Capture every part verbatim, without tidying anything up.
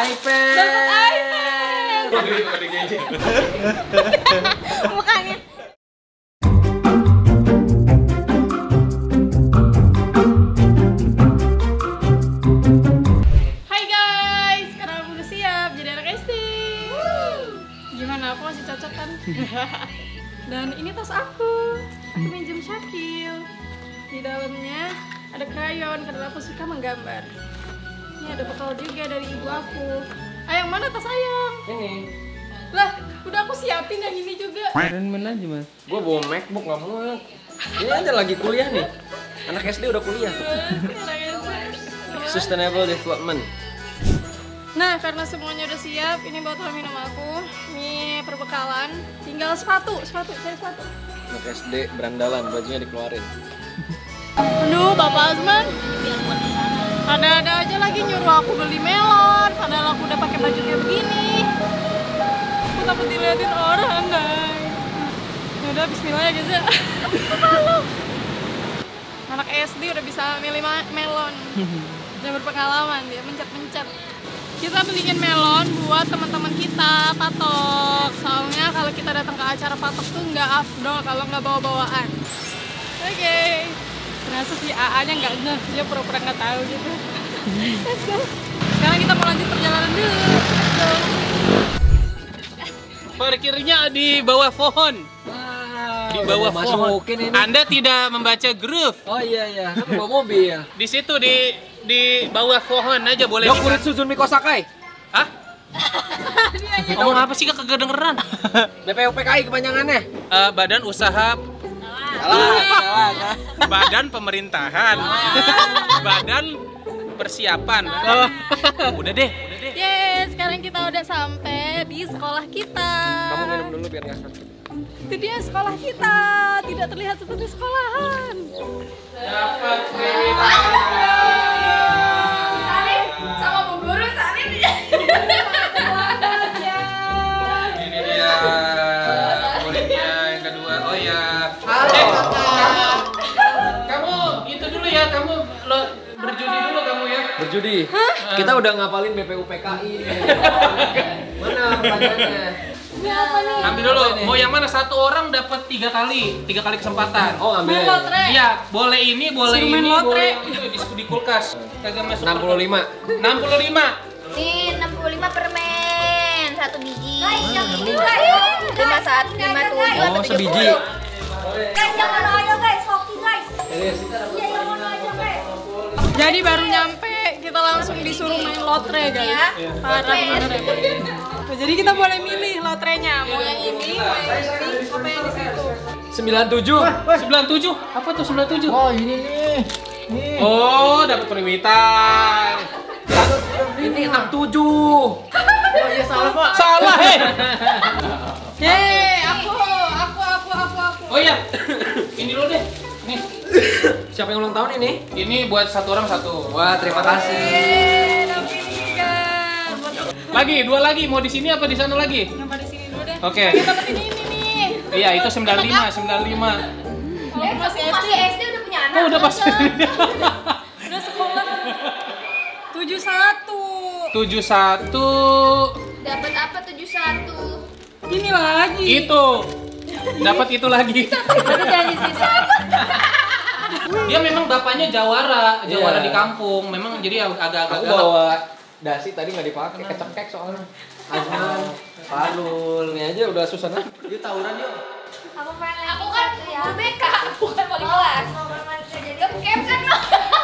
iPad. Dapat iPad. Mukanya. Hai guys, sekarang udah siap jadi anak S D. Gimana? Aku masih cocok kan? Dan ini tas aku. Aku minjem Syakil. Di dalamnya ada krayon karena aku suka menggambar. Ini ada bekal juga dari ibu aku. Ayang, mana tas Ayang? Ini. Lah, udah aku siapin yang ini juga. Keren mana aja mas? Gua bawa MacBook nggak mau. Ini aja lagi kuliah nih. Anak S D udah kuliah. Sustainable Development. Nah, karena semuanya udah siap, ini botol minum aku. Ini perbekalan. Tinggal sepatu, sepatu, cari sepatu. Anak S D berandalan, bajunya dikeluarin. Aduh, Bapak Azman. Ada-ada aja lagi nyuruh aku beli melon, padahal aku udah pakai baju kayak begini. Aku takut diliatin orang, guys. Ya udah, bismillah ya, guys. Halo. Anak S D udah bisa milih melon. Dia berpengalaman, dia mencet-mencet. Kita beliin melon buat teman-teman kita, patok. Soalnya kalau kita datang ke acara patok tuh nggak afdol kalau nggak bawa-bawaan. Oke. Okay. Ternyata si A A-nya nggak ngeh, dia pura-pura nggak tahu gitu. Let's go. Sekarang kita mau lanjut perjalanan dulu. Let's go. Parkirnya di bawah pohon. Wow, Di bawah pohon. Ini. Anda tidak membaca groove. Oh iya iya, kan bawa mobil. Di situ di di bawah pohon aja boleh. Dok kulit Suzun Miko Sakai. Hah? Ngomong apa sih kagak kedengeran? B P U P K I kepanjangannya. Uh, Badan Usaha Salah, salah, salah. Badan Pemerintahan. Badan Persiapan. Oh. Udah deh, udah deh. Yes, sekarang kita udah sampai di sekolah kita. Kamu minum dulu biar nggak sakit. Itu dia sekolah kita, tidak terlihat seperti sekolahan. Dapat cerita. Salim, sama Bu Guru Salim. Ini dia muridnya yang kedua. Oh ya. Eh, kamu, kamu itu dulu ya. Kamu lo berjudi dulu kamu ya. Berjudi. Kita udah ngapalin B P U P K I. Mana pertanyaannya? Ini apa nih? Ambil dulu. Mau yang mana? Satu orang dapat tiga kali, tiga kali kesempatan. Oh ambil. Main lotre. Iya, boleh ini, boleh Suruh main ini, lotre. boleh itu di, di kulkas. Kagak masuk. enam puluh lima. enam puluh lima. Nih enam puluh lima permen, satu biji. lima satu lima tujuh. Oh sebiji. Guys, yang mana aja guys, hoki guys. Iya, yang mana aja guys. Jadi baru nyampe, kita langsung disuruh main lotre guys. Parah bener emang. Nah, jadi kita boleh milih lotrenya, mau yang ini, mau yang ini, apa yang di situ. sembilan tujuh. sembilan tujuh. Apa tuh sembilan tujuh? Oh ini nih. Nih. Oh, dapat perwitan. Ini enam tujuh. Oh iya salah Pak. Salah, heh. Yeay, aku, aku, aku, aku, aku. Oh iya. Ini dulu deh. Nih. Siapa yang ulang tahun ini? Ini buat satu orang satu. Wah terima kasih. Yeay, dapatkan. Lagi, dua lagi. Mau di sini apa di sana lagi? Nyoba di sini dulu deh. Oke. Kita dapat ini, ini nih. Iya, itu sembilan puluh lima, sembilan puluh lima. Kalau masih S D, Masih S D udah punya anak. Oh, udah pas. udah sekolah. tujuh satu. tujuh satu. Dapat apa tujuh satu? Ini lagi. Itu. Dapat itu lagi. Berarti jangan sisa. Dia memang bapaknya jawara, jawara Iya. di kampung. Memang jadi agak-agak Aku galak. bawa dasi tadi nggak dipakai, kecekek soalnya. Azman, Farul, ini aja udah susah nih. Yuk tawuran yuk. Aku pengen aku kan U B K, bukan wali kelas. Jadi caption loh.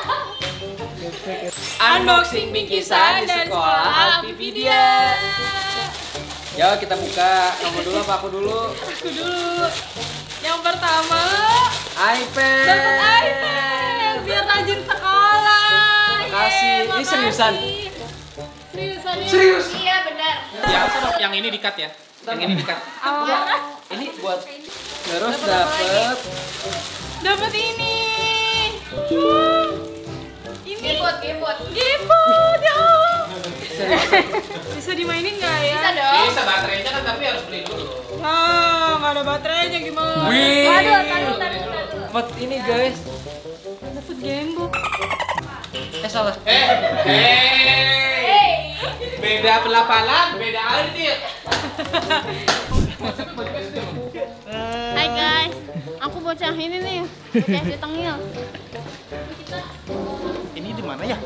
Unboxing bingkisan dan sekolah Alpividia. Yo kita buka, kamu dulu apa aku dulu? Aku dulu. Yang pertama, iPad. dapat iPad biar rajin sekolah. Makasih. Yeay, Ini makasih. seriusan? Seriusan ya? Serius? Iya benar. Yang, yang ini dikat ya. Yang ini dikat. Awal. Ini buat terus dapet Dapat ini. Wow. Ini. Giput, giput. Giput ya. Bisa dimainin nggak ya? Bisa dong. Bisa baterainya kan tapi harus beli dulu. Ah, nggak ada baterainya gimana? Wih. Waduh, taruh, taruh, taruh. Buat ini guys. Dapat gamebook. Eh salah. Eh, hey. Hey. Bego Beda pelafalan, beda arti. Hai guys, aku bocah ini nih, bocah si Tengil. Ini di mana ya?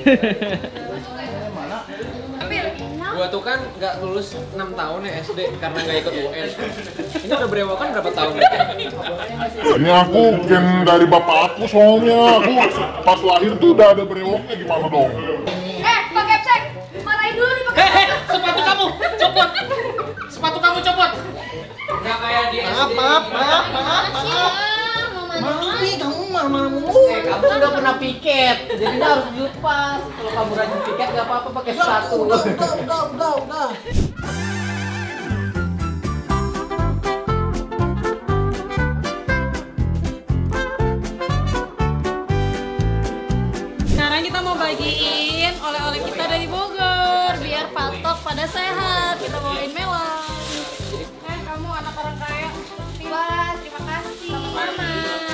Gua tuh kan nggak lulus enam tahun ya S D karena nggak ikut U N. Ini udah berewokan berapa tahun? Ini aku gen dari bapak aku soalnya. Aku pas lahir tuh udah ada brewoknya, gimana dong? Eh, Pak Kepsek, marahin dulu nih Pak Hei, Kepsek. hei, sepatu kamu copot. Sepatu kamu copot. Nggak kayak di S D. Maaf, maaf, maaf, maaf, maaf. Mami, kamu mama mulu. Eh, kamu kan nggak pernah piket, jadi harus dilepas. Kalau kamu rajin piket nggak apa-apa pakai sepatu. Udah, udah, udah, udah, udah. Sekarang kita mau bagiin oleh-oleh kita dari Bogor biar patok pada sehat. Kita bawain melon. Eh, kamu anak orang kaya. Wah, terima kasih. Mama.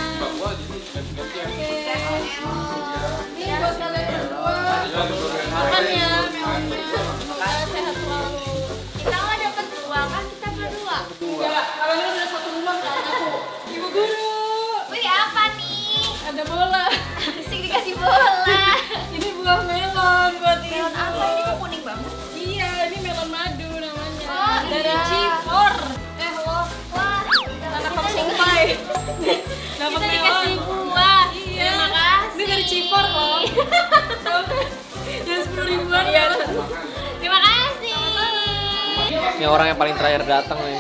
Ini buat kalian berdua. Makan ya melonnya. Semoga sehat selalu. Kita nggak dapat dua kan kita berdua. Enggak, kalian udah satu rumah kan aku. Ibu guru. Wih, apa nih? Ada bola. Asik dikasih bola. Ini buah melon buat ibu. Melon apa ini kok kuning banget? Iya, ini melon madu namanya. Oh, dari iya. Cipor. Eh, lo. Wah, Anak kita sampai. Dapat kita melon. dikasih buah. Iya. Terima kasih. Ini dari Cipor loh. Yang sepuluh ribuan. Iya. Terima kasih. Ini orang yang paling terakhir datang nih.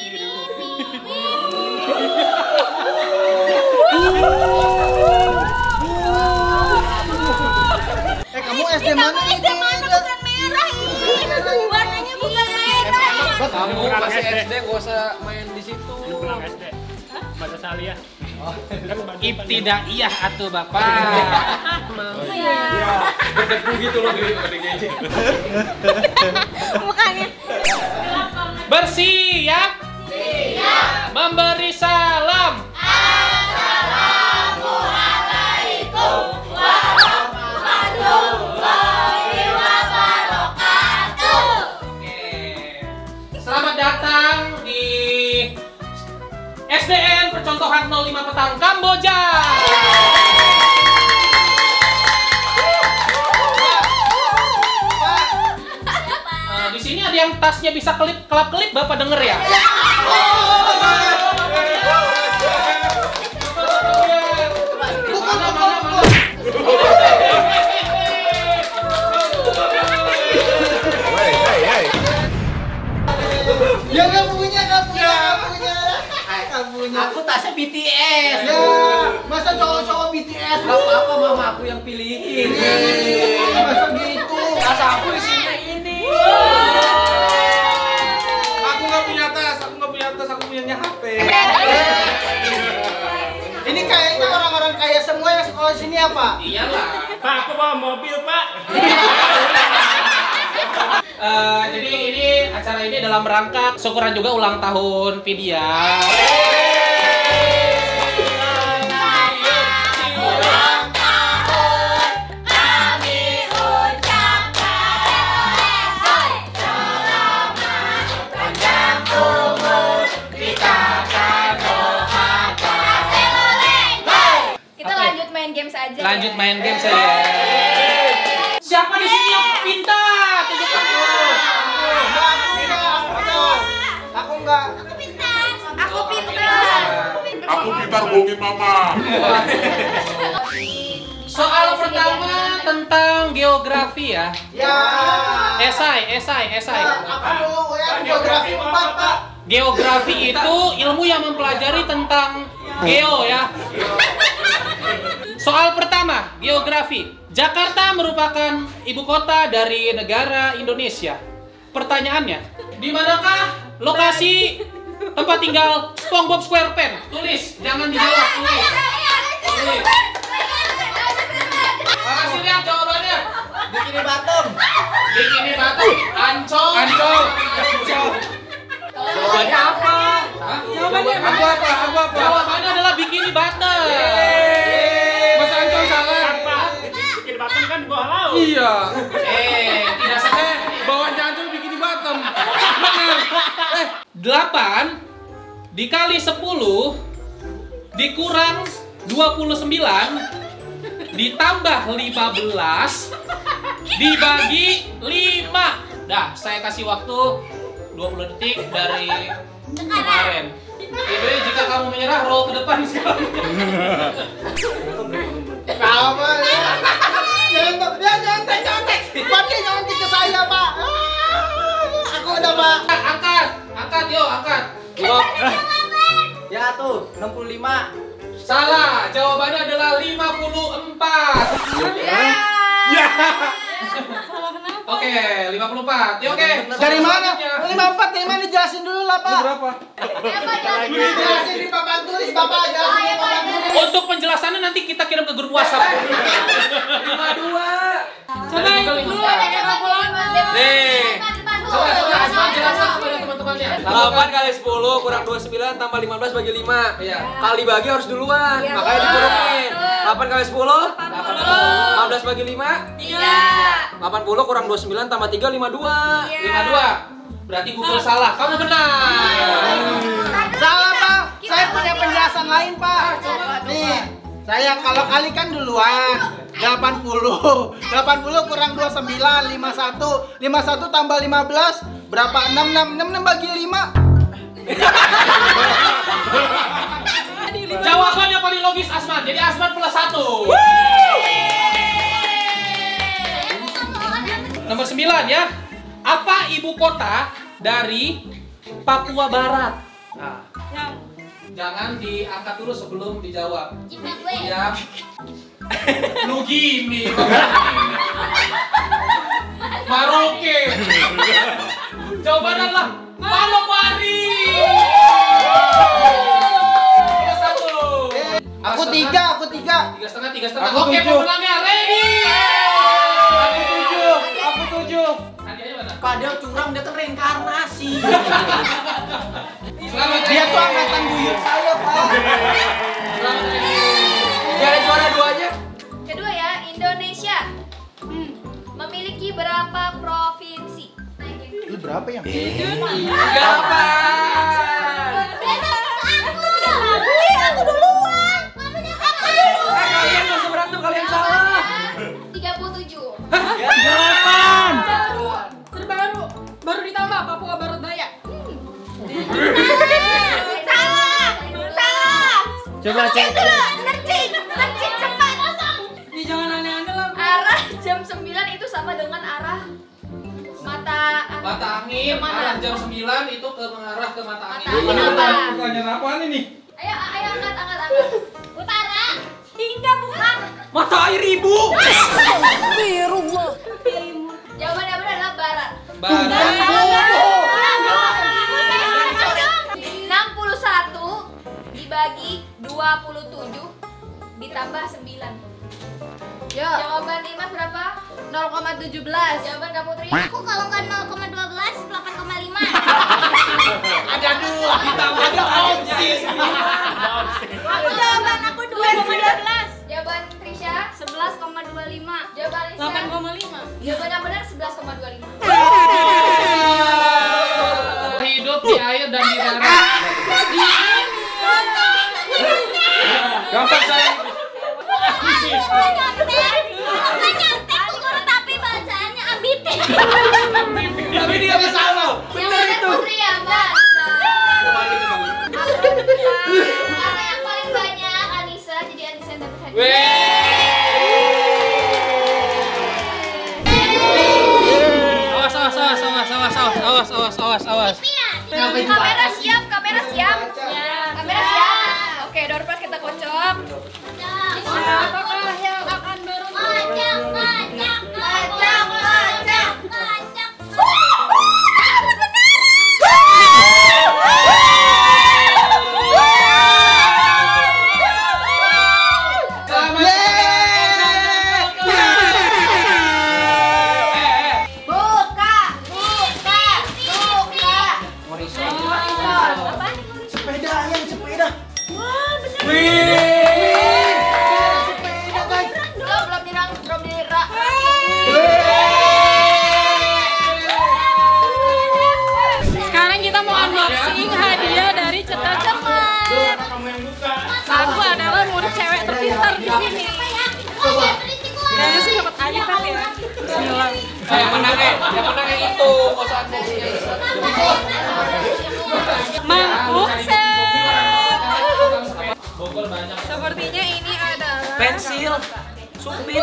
Eh, kamu S D Kamu mana? S D mana bukan merah ini? Warnanya bukan merah. Kamu masih S D nggak usah main di situ. Pulang S D. Baca Salia. Ibtidaiyah atuh Bapak. Iya. Berdebu gitu loh di gadget. Mukanya. Bersiap. Siap. Memberi salam. Selamat datang di S D N Percontohan nol lima Petang Kamboja. Eh, di sini ada yang tasnya bisa kelip kelap kelip, Bapak denger ya? Mana, mana, mana? Ya nggak punya, nggak punya, nggak punya. Nggak punya. Aku tasnya B T S. Ya, masa cowok-cowok B T S? Gak apa-apa, mama aku yang pilihin. Masa gitu? Tas aku isinya ini. Aku nggak punya tas, aku nggak punya tas, aku punyanya H P. Ini kayaknya orang-orang kaya semua yang sekolah sini apa? Iyalah. Pak, aku bawa mobil, Pak. Eh, jadi ini acara ini dalam rangka syukuran juga ulang tahun Vidya. Kita lanjut main games aja. Lanjut ya? main game saya. Siapa di sini yang pintar? Tunjukkan dulu. Aku enggak. Aku pintar. Aku pintar. Aku pintar bohongin mama. Soal pertama tentang geografi ya. Ya. Esai, esai, esai. Apa dulu ya? Geografi empat, Pak. Geografi itu ilmu yang mempelajari tentang geo ya. Soal pertama, geografi. Jakarta merupakan ibu kota dari negara Indonesia. Pertanyaannya, di manakah lokasi tempat tinggal SpongeBob SquarePants? Tulis, jangan dijawab, tulis. Tulis. Makasih lihat jawabannya. Bikini Batam. Bikini Batam, Ancol. Ancol. Jawabannya apa? Hah? Jawabannya Aku apa? Aku apa? Jawabannya adalah Bikini Batam. Mas Ancol salah. Pak, bikin Batam kan di bawah laut. Iya. Eh, tidak salah. Bawah delapan dikali sepuluh dikurang dua puluh sembilan ditambah lima belas dibagi lima. Dah, saya kasih waktu dua puluh detik dari kemarin. Ide, jika kamu menyerah, roll ke depan sekarang. Apa ya? Jangan, ya nyontek, nyontek. Pakai nyontek ke saya, Pak. Ah, aku udah, Pak. Angkat, angkat, yo, angkat. Ya tuh, enam puluh lima. Salah, jawabannya adalah lima puluh empat. Ya. Salah kenapa? Oke, lima puluh empat. Ya, oke. Dari mana? lima puluh empat dari mana? Jelasin dulu lah, Pak. Berapa? Jelasin di papan tulis, Bapak. Jelasin di papan tulis. Untuk penjelasannya nanti kita kirim ke grup WhatsApp. lima puluh dua. Coba itu dulu pakai kalkulator. Nih. Coba, coba, Asman jelaskan kepada teman-temannya. delapan kali sepuluh kurang dua puluh sembilan tambah lima belas bagi lima. Iya. Kali bagi harus duluan, makanya dicurumin. delapan kali sepuluh, lima belas bagi lima, delapan puluh kurang dua puluh sembilan tambah tiga, lima puluh dua. lima puluh dua. Berarti Google salah. Kamu benar. Salah, Pak. Saya punya penjelasan lain, Pak. Nih, saya kalau kalikan duluan delapan puluh. delapan puluh kurang dua puluh sembilan, lima puluh satu. lima puluh satu tambah lima belas berapa? enam, enam, enam, enam bagi lima. Jawabannya paling logis Asman. Jadi Asman plus satu. Nomor sembilan ya. Apa ibu kota dari Papua Barat? Nah, jangan diangkat dulu sebelum dijawab. Ya. Lu gini. Maroke. Jawabannya adalah Manokwari. Satu. Aku tiga, aku tiga. Tiga setengah, tiga setengah. Aku Oke, tujuh. pemenangnya ready. Aku tujuh, aku tujuh. Hadi aja mana? Padahal curang dia kan reinkarnasi. Selamat Dia Ready. tuh angkatan buyut saya, Pak. Selamat Ready. Jadi juara duanya. Kedua ya, Indonesia memiliki berapa provinsi? Lu berapa yang? Delapan. Aku duluan. Eh, kalian nggak usah berantem, kalian salah. tiga puluh tujuh. Delapan. Terbaru, baru ditambah Papua Barat Daya. Salah. Salah. Coba cek. Searching. Searching cepat. Ih, jangan aneh-aneh lah. Arah jam sembilan itu sama dengan arah mata Mata angin, Mana? arah jam sembilan itu ke mengarah ke mata angin. Mata angin apa? Pertanyaan apaan ini? Ayo, ayo angkat, angkat, angkat. Utara. Hingga bukan. Mata air ibu. Jawabannya benar adalah barat. Barat. enam puluh satu dibagi dua puluh tujuh ditambah sembilan. Jawaban Imas berapa? nol koma tujuh belas. Jawaban kamu Tri? Aku kalau nggak nol koma dua belas, delapan koma lima. Ada dua, ditambah ada opsi. Aku jawaban aku dua koma dua belas. Jawaban Trisha? sebelas koma dua lima. Jawaban Lisa? delapan koma lima. Jawaban yang benar sebelas koma dua lima. Hidup di air dan di darat. Gampang saya. Bukan nyontek, bukan nyontek, tuh tapi bacanya ambitin. Tapi dia nggak salah. Yang benar Putri ya, Mbak. Karena yang paling banyak Anissa, jadi Anissa yang dapat hadiah. Awas, awas, awas, awas, awas, awas, awas, awas, awas. Kamera siap, kamera siap. Kamera siap. Oke, door prize kita kocok. Apakah yang akan beruntung? Ngajak, ngajak, ngajak, ngajak, ngajak. Buka, buka, buka. Sepeda, yang sepeda. Wah, bener. Wih. Sepeda, guys. Eh, yang menang eh, yang menang yang itu, nggak usah unboxing. Mangkuk set. Sepertinya ini adalah Pensil, sumpit.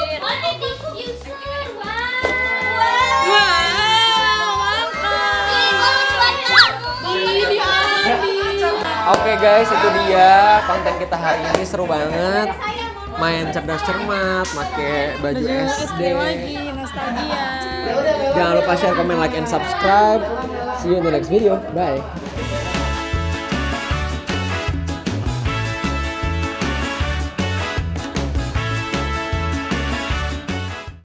Oke guys, itu dia konten kita hari ini, seru banget. Main cerdas cermat, pakai baju S D lagi, nostalgia. Jangan lupa share, comment, like, and subscribe. See you in the next video. Bye.